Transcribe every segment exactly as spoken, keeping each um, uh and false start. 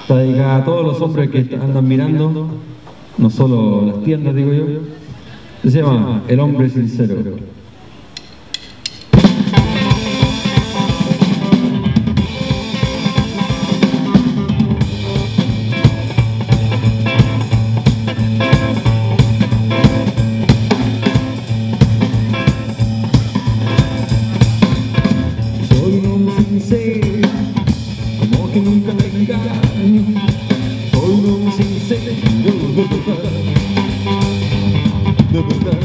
Está dedicada a todos los hombres que andan mirando, no solo las tiendas, digo yo. Se llama El Hombre Sincero. Soy un hombre sincero, como que nunca te engaño. Soy un hombre sincero, de verdad, de verdad.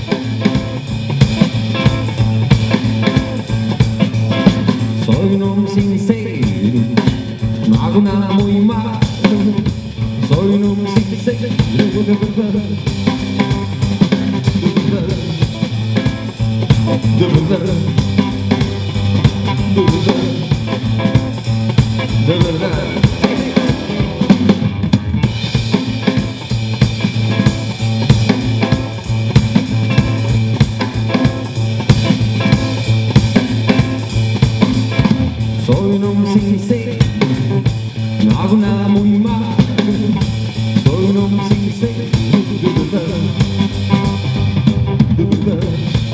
Soy un hombre sincero, no hago nada muy malo. Soy un hombre sincero, de verdad, de verdad, de verdad. De verdad, de verdad. Soy un hombre sincero, no hago nada muy malo. Soy un hombre sincero, de verdad, de verdad.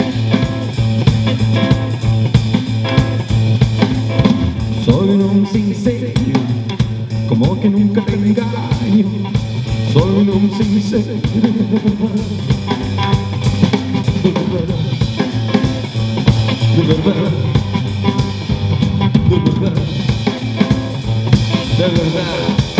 Soy un hombre sincero, como que nunca te engaño. Soy un hombre sincero, de verdad, de verdad, de verdad, de verdad, de verdad.